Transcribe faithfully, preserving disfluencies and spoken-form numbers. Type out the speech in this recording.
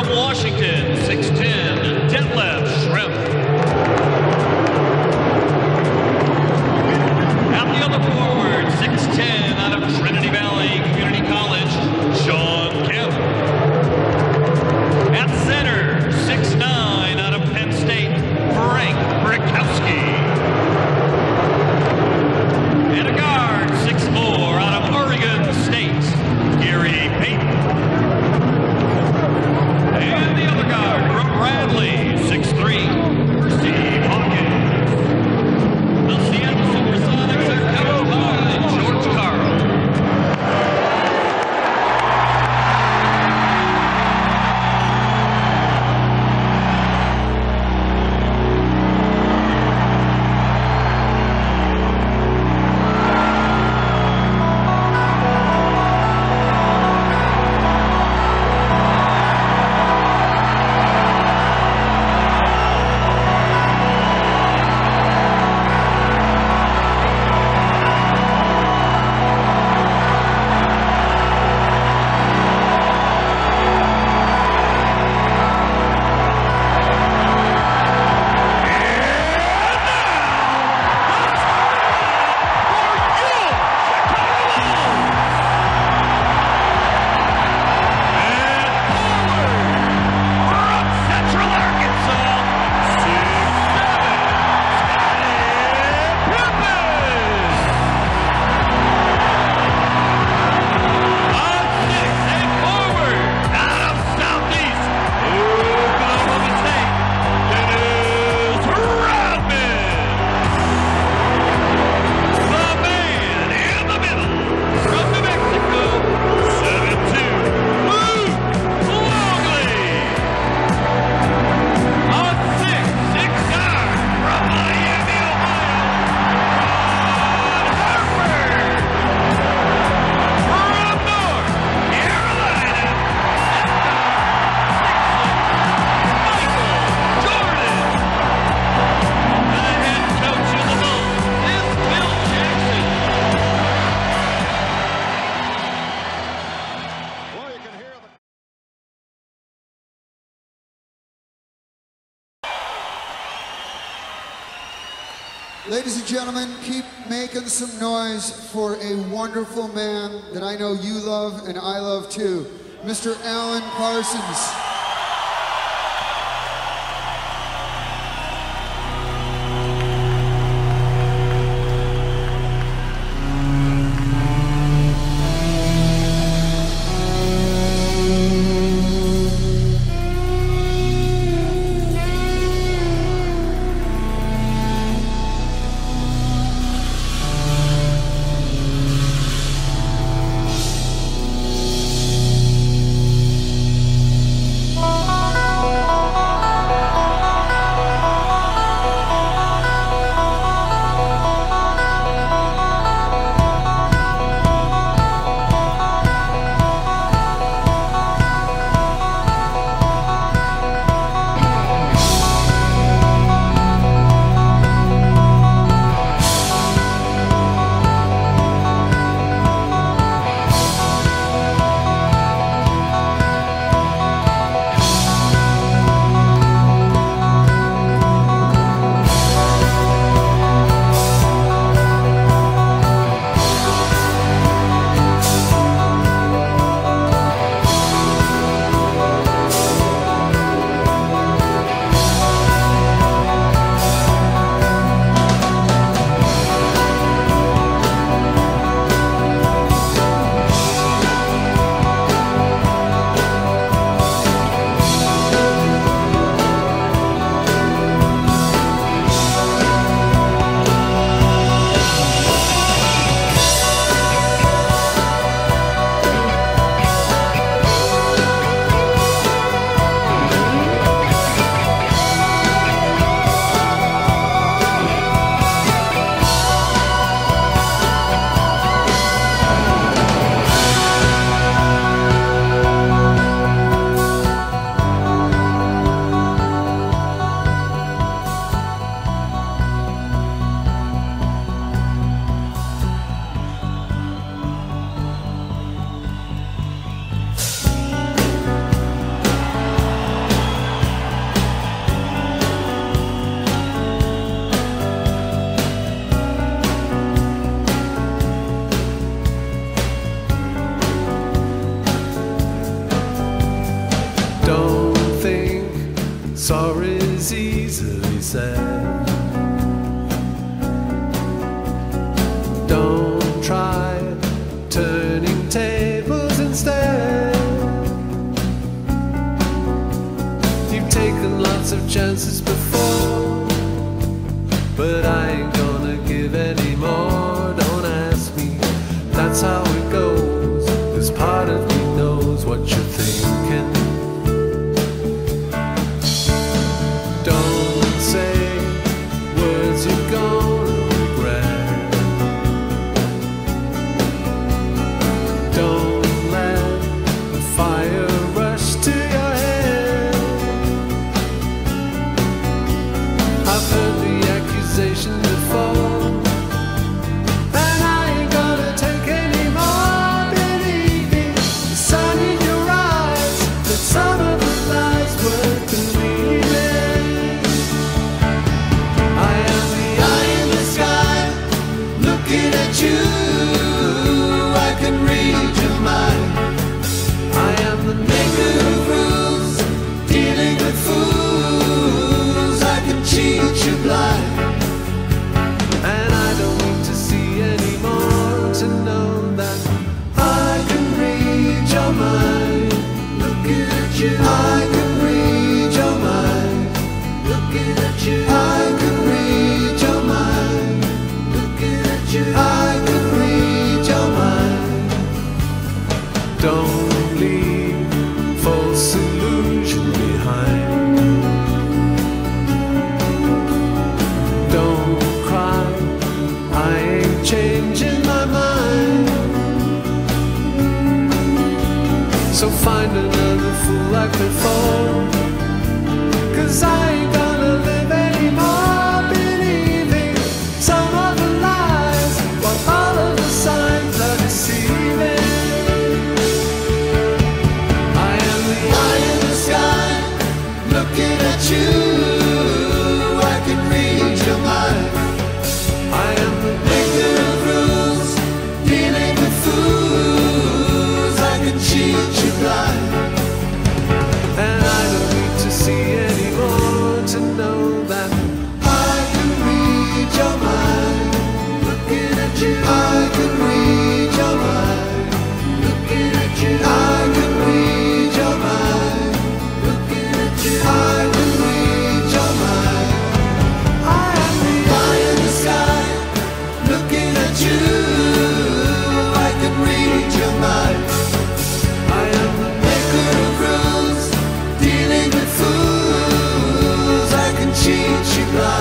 From Washington, six ten, Detlef Schrempf. At the other forward, six ten, out of Trinity Valley Community College, Sean Kemp. At center, six nine, out of Penn State, Frank Brickowski. And a guard, six four, out of Oregon State, Gary Payton. And the other guard from Bradley, six three, Steve Hawkins. The Seattle Supersonics are coached by George Carl. Ladies and gentlemen, keep making some noise for a wonderful man that I know you love and I love too, Mister Alan Parsons. Sorry's easily said. Don't try turning tables instead. You've taken lots of chances before, but I ain't gonna give any more. Don't ask me, that's how it goes. This part of me knows what you're thinking. Don't say words you're gonna regret. Don't let the fire rush to your head. I've heard the accusation before, and I ain't gonna take any more. Believe me, the sun in your eyes, that some of the lies were believing. I am the eye in the sky, looking at you. I can read your mind. I am the maker of rules, dealing with fools. I can cheat you blind. And I don't need to see anymore to know that I can read your mind. Looking at you, I can read your mind. Looking at you, I can read your mind. Looking at you, I can read your mind. Don't leave false illusion behind. Don't cry, I ain't changing my mind. So find another fool like before, 'cause I ain't gonna live anymore believing some of the lies, while all of the signs are deceiving. I am the eye in the sky, looking at you. I can read your mind. I am the maker of rules, dealing with fools. I can cheat you blind. And I don't need to see anymore to know that I can read your mind. Looking at you, I can read your mind. Looking at you, I can read your mind. Looking at you, I can read your mind. I am the eye in the sky, looking at you. I can read your mind. I am the maker of rules, dealing with fools. I can cheat you blind.